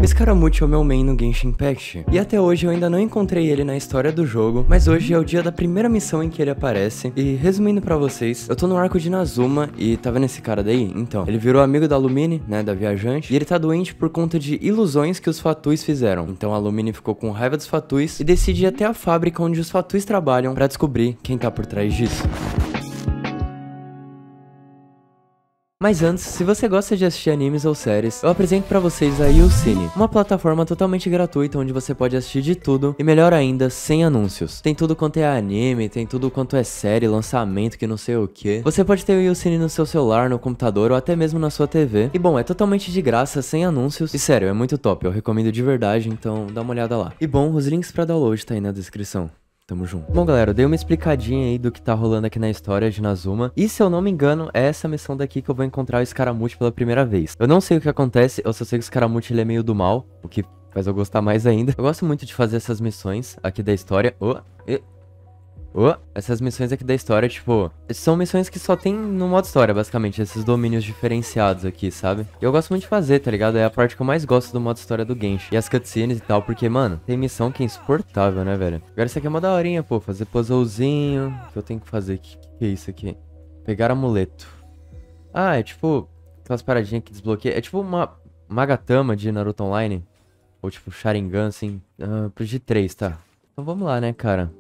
O Scaramouche é o meu main no Genshin Impact, e até hoje eu ainda não encontrei ele na história do jogo, mas hoje é o dia da primeira missão em que ele aparece, e resumindo pra vocês, eu tô no arco de Inazuma, e tá vendo esse cara daí? Então, ele virou amigo da Lumine, né, da viajante, e ele tá doente por conta de ilusões que os Fatuis fizeram. Então a Lumine ficou com raiva dos Fatuis e decide ir até a fábrica onde os Fatuis trabalham pra descobrir quem tá por trás disso. Mas antes, se você gosta de assistir animes ou séries, eu apresento pra vocês a YouCine, uma plataforma totalmente gratuita onde você pode assistir de tudo e melhor ainda, sem anúncios. Tem tudo quanto é anime, tem tudo quanto é série, lançamento, que não sei o que. Você pode ter o YouCine no seu celular, no computador ou até mesmo na sua TV. E bom, é totalmente de graça, sem anúncios. E sério, é muito top, eu recomendo de verdade, então dá uma olhada lá. E bom, os links pra download tá aí na descrição. Tamo junto. Bom, galera, eu dei uma explicadinha aí do que tá rolando aqui na história de Inazuma. E se eu não me engano, é essa missão daqui que eu vou encontrar o Scaramouche pela primeira vez. Eu não sei o que acontece, eu só sei que o Scaramouche ele é meio do mal, o que faz eu gostar mais ainda. Eu gosto muito de fazer essas missões aqui da história. Essas missões aqui da história, tipo, são missões que só tem no modo história, basicamente, esses domínios diferenciados aqui, sabe? E eu gosto muito de fazer, tá ligado? É a parte que eu mais gosto do modo história do Genshin. E as cutscenes e tal, porque, mano, tem missão que é insuportável, né, velho? Agora isso aqui é uma daorinha, pô, fazer puzzlezinho, que eu tenho que fazer. Que é isso aqui? Pegar amuleto. Ah, é tipo, aquelas paradinhas que desbloqueia. É tipo uma Magatama de Naruto Online. Ou tipo, Sharingan, assim, pro de 3, tá? Então vamos lá, né, cara?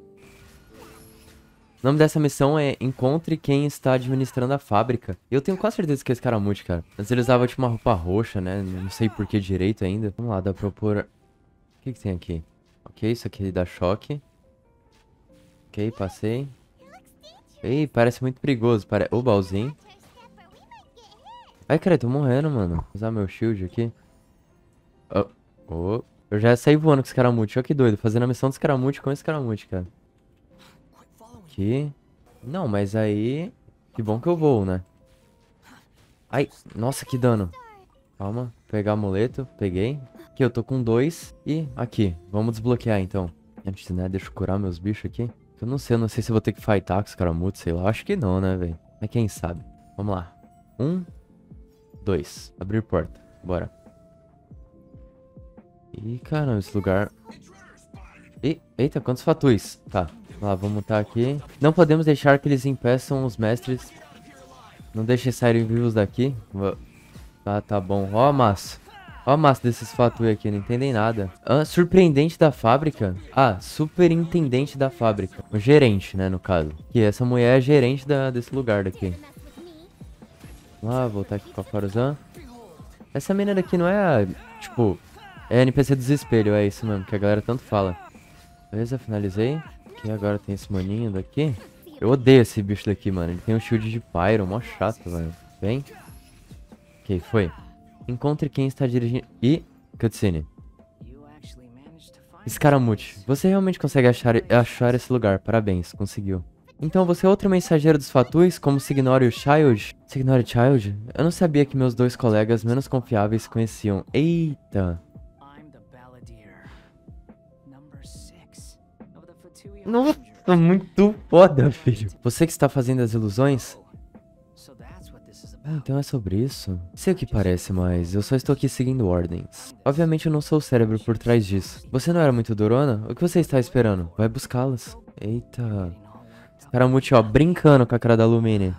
O nome dessa missão é Encontre quem está administrando a fábrica. Eu tenho quase certeza que é esse Scaramouche, cara. Antes ele usava tipo uma roupa roxa, né? Não sei por que direito ainda. Vamos lá, dá pra eu pôr... O que que tem aqui? Ok, isso aqui dá choque. Ok, passei. Ei, parece muito perigoso. O baúzinho. Ai, cara, eu tô morrendo, mano. Vou usar meu shield aqui. Eu já saí voando com o Scaramouche. Olha que doido. Fazendo a missão do Scaramouche com o Scaramouche, cara. Aqui. Não, mas aí... Que bom que eu vou, né? Ai, nossa, que dano. Calma, pegar amuleto. Peguei. Aqui, eu tô com 2. E aqui, vamos desbloquear, então. Antes, né, deixa eu curar meus bichos aqui. Eu não sei se eu vou ter que fightar com os Scaramouche, sei lá. Acho que não, né, velho? Mas quem sabe. Vamos lá. 1, 2. Abrir porta. Bora. Ih, caramba, esse lugar... Eita, quantos Fatuis? Tá. Lá, vamos mutar aqui. Não podemos deixar que eles impeçam os mestres. Não deixem saírem vivos daqui. Tá bom. Ó a massa. Ó a massa desses Fatui aqui, não entendem nada. Surpreendente da fábrica? Ah, superintendente da fábrica. O gerente, né, no caso. Que essa mulher é gerente desse lugar daqui. Vamos lá, voltar aqui com a Faruzan. Essa menina daqui não é, tipo... É NPC dos espelhos, é isso mesmo, que a galera tanto fala. Beleza, finalizei. Aqui agora tem esse maninho daqui. Eu odeio esse bicho daqui, mano. Ele tem um shield de Pyro, mó chato, velho. Vem. Ok, foi. Encontre quem está dirigindo... Ih, cutscene. Scaramouche, você realmente consegue achar esse lugar. Parabéns, conseguiu. Então você é outro mensageiro dos Fatuis, como Signore e Child? Signore e Child? Eu não sabia que meus dois colegas menos confiáveis conheciam. Eita. Nossa, muito foda, filho. Você que está fazendo as ilusões? Ah, então é sobre isso? Sei o que parece, mas eu só estou aqui seguindo ordens. Obviamente eu não sou o cérebro por trás disso. Você não era muito durona? O que você está esperando? Vai buscá-las. Eita. Scaramouche, ó, brincando com a cara da Lumine.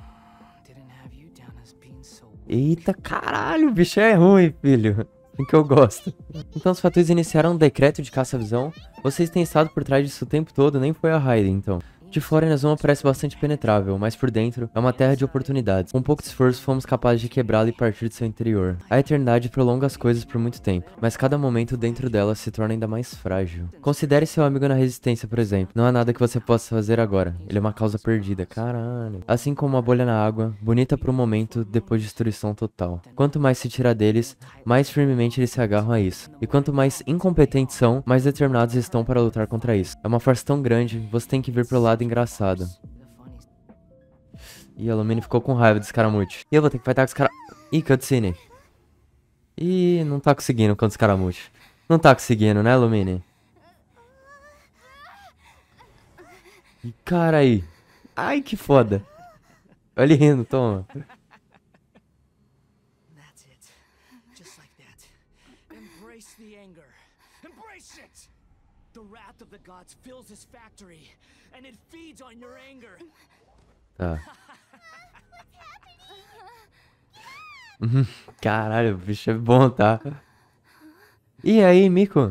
Eita, caralho, o bicho é ruim, filho. Assim que eu gosto. Então os Fatuis iniciaram um decreto de caça-visão. Vocês têm estado por trás disso o tempo todo, nem foi a Raiden, então. De fora, Inazuma parece bastante penetrável, mas por dentro é uma terra de oportunidades. Com pouco esforço, fomos capazes de quebrá-la e partir de seu interior. A eternidade prolonga as coisas por muito tempo, mas cada momento dentro dela se torna ainda mais frágil. Considere seu amigo na resistência, por exemplo. Não há nada que você possa fazer agora. Ele é uma causa perdida, caralho. Assim como uma bolha na água, bonita por um momento, depois de destruição total. Quanto mais se tira deles, mais firmemente eles se agarram a isso. E quanto mais incompetentes são, mais determinados estão para lutar contra isso. É uma força tão grande, você tem que vir pro lado engraçado. Ih, a Lumine ficou com raiva desse Scaramouche. E eu vou ter que fightar com os caras. Ih, cutscene. Ih, não tá conseguindo contra os Scaramouche. Não tá conseguindo, né, Lumine? Ih, cara aí. Ai, que foda. Olha ele rindo, toma. Embrace the anger. Embrace it! The wrath of the gods fills this factory, and it feeds on your anger. Tá. Caralho, o bicho é bom, tá? E aí, Miko?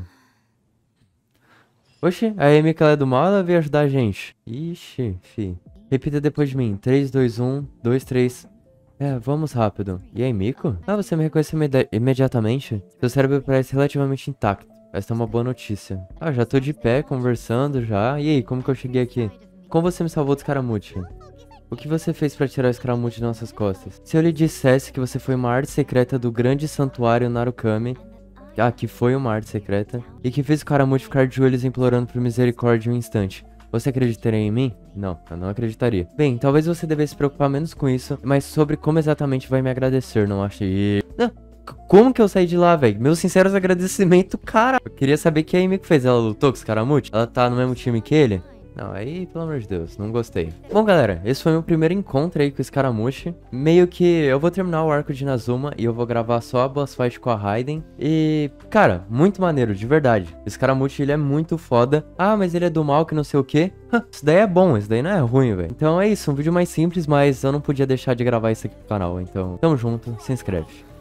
Oxi, a Amy que ela é do mal, ela veio ajudar a gente. Ixi, fi. Repita depois de mim. 3, 2, 1, 2, 3. É, vamos rápido. E aí, Miko? Ah, você me reconheceu imediatamente? Seu cérebro parece relativamente intacto. Essa é uma boa notícia. Ah, já tô de pé, conversando já. E aí, como que eu cheguei aqui? Como você me salvou do Scaramucci? O que você fez pra tirar o Scaramucci de nossas costas? Se eu lhe dissesse que você foi uma arte secreta do grande santuário Narukami... Ah, que foi uma arte secreta. E que fez o Scaramucci ficar de joelhos implorando por misericórdia em um instante. Você acreditaria em mim? Não, eu não acreditaria. Bem, talvez você devesse se preocupar menos com isso, mas sobre como exatamente vai me agradecer, não achei... Não, como que eu saí de lá, velho? Meus sinceros agradecimentos, cara. Eu queria saber que a Amy que fez. Ela lutou com o Scaramucci? Ela tá no mesmo time que ele? Não, aí, pelo amor de Deus, não gostei. Bom, galera, esse foi meu primeiro encontro aí com o Scaramucci. Meio que eu vou terminar o arco de Inazuma e eu vou gravar só a boss fight com a Raiden. E, cara, muito maneiro, de verdade. O Scaramucci, ele é muito foda. Ah, mas ele é do mal, que não sei o quê. Isso daí é bom, isso daí não é ruim, velho. Então é isso, um vídeo mais simples, mas eu não podia deixar de gravar isso aqui pro canal. Então, tamo junto, se inscreve.